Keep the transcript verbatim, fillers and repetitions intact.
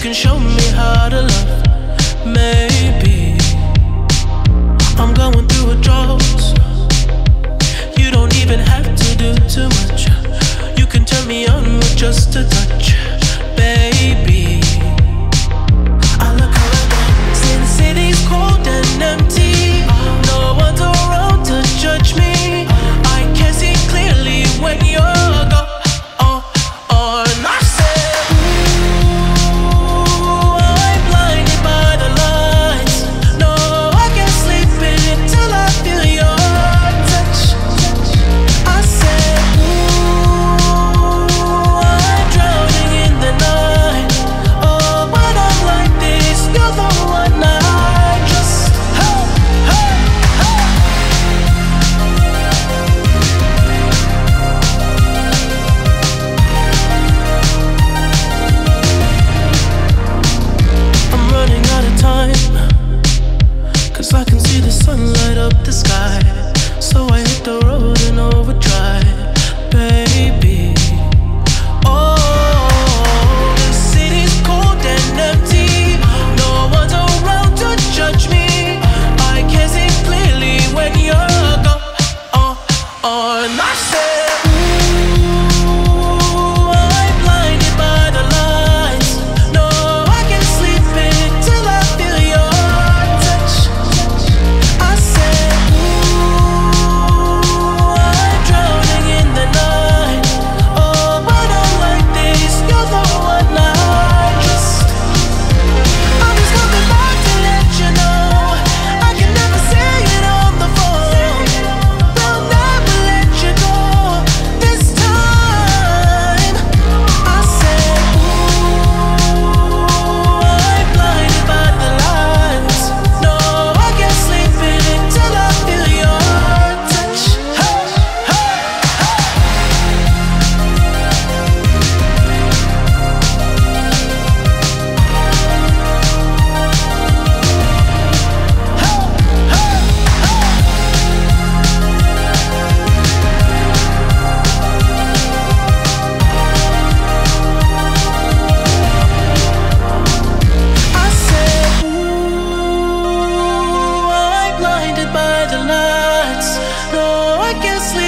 can show me how to love. Maybe I'm going through a drought. You don't even have to do too much. You can turn me on with just a touch, baby. I look around, see the city's cold and empty. No one's around to judge me. I can see clearly when you're gone. Oh, oh, and I said, ooh, I'm blinded by the lights. No, I can't sleep until I feel your touch. I said, ooh, I'm drowning in the night. Oh, when I'm like this, you're the one I just, hey, hey, hey. I'm running out of time, 'cause I can see the sun light up the sky. So I hit the road in overdrive, baby. Oh, the city's cold and empty. No one's around to judge me. I can see clearly when you're gone. Oh, oh, and I said, ooh, I'm blinded by the lights. No, I can't sleep until I feel your touch. I said, ooh, I'm drowning in the night. Oh, when I'm like this, you're the one I just. I'm just coming back to let you know I can never say it on the phone. Will never let you go this time. I said, ooh, I'm blinded by the lights. No, I can't sleep until I feel your touch. Hey, hey, I said, ooh, I'm blinded by the lights. No, I can't sleep